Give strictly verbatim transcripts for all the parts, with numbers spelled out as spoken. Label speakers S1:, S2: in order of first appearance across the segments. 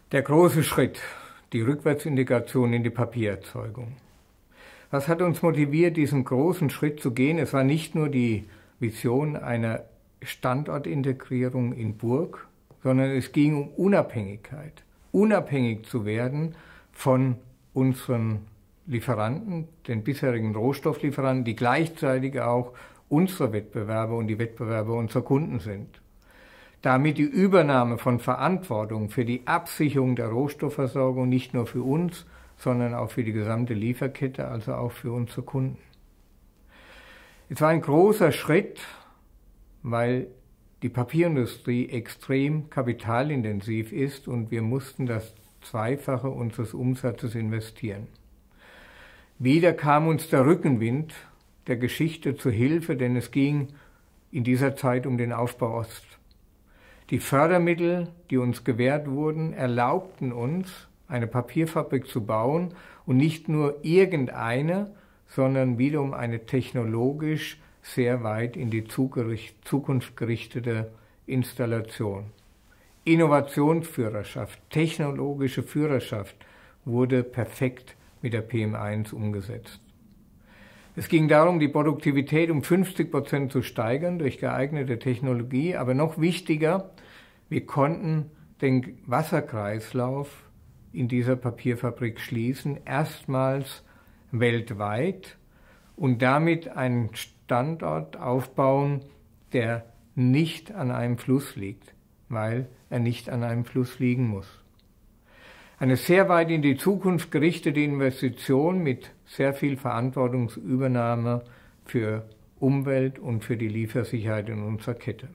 S1: Der große Schritt, die Rückwärtsintegration in die Papiererzeugung. Was hat uns motiviert, diesen großen Schritt zu gehen? Es war nicht nur die Vision einer Standortintegrierung in Burg, sondern es ging um Unabhängigkeit. Unabhängig zu werden von unseren Lieferanten, den bisherigen Rohstofflieferanten, die gleichzeitig auch unsere Wettbewerber und die Wettbewerber unserer Kunden sind. Damit die Übernahme von Verantwortung für die Absicherung der Rohstoffversorgung nicht nur für uns, sondern auch für die gesamte Lieferkette, also auch für unsere Kunden. Es war ein großer Schritt, weil die Papierindustrie extrem kapitalintensiv ist und wir mussten das Zweifache unseres Umsatzes investieren. Wieder kam uns der Rückenwind der Geschichte zu Hilfe, denn es ging in dieser Zeit um den Aufbau Ost. Die Fördermittel, die uns gewährt wurden, erlaubten uns, eine Papierfabrik zu bauen und nicht nur irgendeine, sondern wiederum eine technologisch sehr weit in die Zukunft gerichtete Installation. Innovationsführerschaft, technologische Führerschaft wurde perfekt mit der P M eins umgesetzt. Es ging darum, die Produktivität um fünfzig Prozent zu steigern durch geeignete Technologie, aber noch wichtiger, wir konnten den Wasserkreislauf in dieser Papierfabrik schließen, erstmals weltweit und damit einen Standort aufbauen, der nicht an einem Fluss liegt, weil er nicht an einem Fluss liegen muss. Eine sehr weit in die Zukunft gerichtete Investition mit sehr viel Verantwortungsübernahme für Umwelt und für die Liefersicherheit in unserer Kette.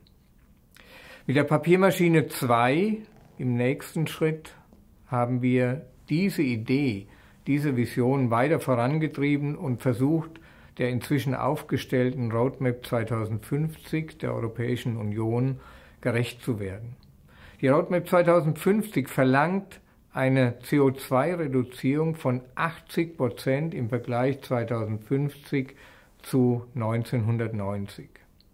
S1: Mit der Papiermaschine zwei im nächsten Schritt haben wir diese Idee, diese Vision weiter vorangetrieben und versucht, der inzwischen aufgestellten Roadmap zweitausendfünfzig der Europäischen Union gerecht zu werden. Die Roadmap zweitausendfünfzig verlangt eine C O zwei Reduzierung von achtzig Prozent im Vergleich zweitausendfünfzig zu neunzehnhundertneunzig.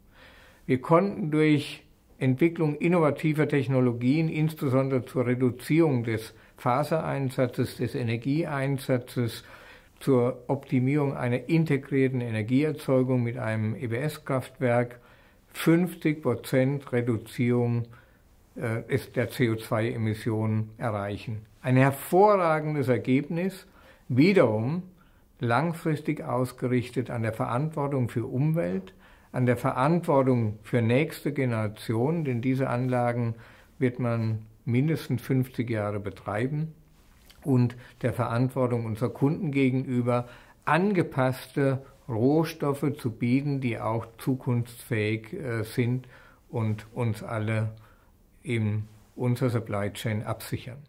S1: Wir konnten durch Entwicklung innovativer Technologien, insbesondere zur Reduzierung des Fasereinsatzes, des Energieeinsatzes, zur Optimierung einer integrierten Energieerzeugung mit einem E B S-Kraftwerk, fünfzig Prozent Reduzierung äh, der C O zwei Emissionen erreichen. Ein hervorragendes Ergebnis, wiederum langfristig ausgerichtet an der Verantwortung für Umwelt, an der Verantwortung für nächste Generationen, denn diese Anlagen wird man mindestens fünfzig Jahre betreiben, und der Verantwortung unserer Kunden gegenüber, angepasste Rohstoffe zu bieten, die auch zukunftsfähig äh, sind und uns alle in unserer Supply Chain absichern.